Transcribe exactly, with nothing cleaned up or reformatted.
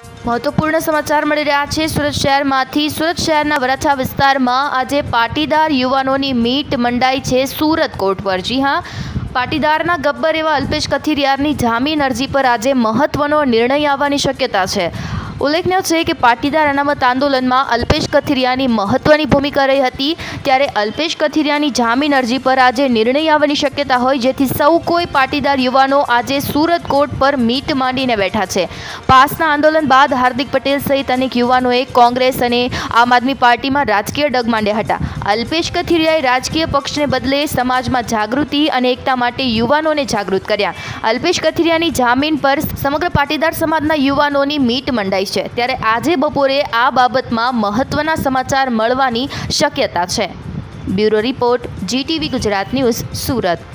महत्वपूर्ण समाचार मળી રહ્યા છે સુરત શહેરમાંથી। સુરત શહેરના વરાછા વિસ્તારમાં આજે પાટીદાર યુવાનોની મીટ મંડાઈ છે સુરત કોર્ટ પર। જી हाँ, પાટીદારના ગબ્બર એવા અલ્પેશ કથિરિયાની જામીન અરજી પર આજે મહત્વનો નિર્ણય આવવાની શક્યતા છે। ઉલ્લેખનીય છે કે પાટીદાર અનામત આંદોલનમાં અલ્પેશ કથિરિયાની મહત્વની ભૂમિકા રહી હતી, ત્યારે અલ્પેશ કથિરિયાની જામીન અરજી પર આજે નિર્ણય આવવાની શક્યતા હોય, જેથી સૌ કોઈ પાટીદાર યુવાનો આજે સુરત કોર્ટ પર મીટ માંડીને બેઠા છે। પાસના આંદોલન બાદ હાર્દિક પટેલ સહિત અનેક યુવાનોએ કોંગ્રેસ અને આમ આદમી પાર્ટીમાં રાજકીય ડગ માંડ્યા હતા। અલ્પેશ કથિરિયાએ રાજકીય પક્ષને બદલે સમાજમાં જાગૃતિ અને એકતા માટે યુવાનોને જાગૃત કર્યા। અલ્પેશ કથિરિયાની જામીન પર સમગ્ર પાટીદાર સમાજના યુવાનોની મીટ મંડાઈ છે, ત્યારે આજે બપોરે આ બાબતમાં મહત્વના સમાચાર મળવાની શક્યતા છે। Bureau report, GTV Gujarat news, Surat.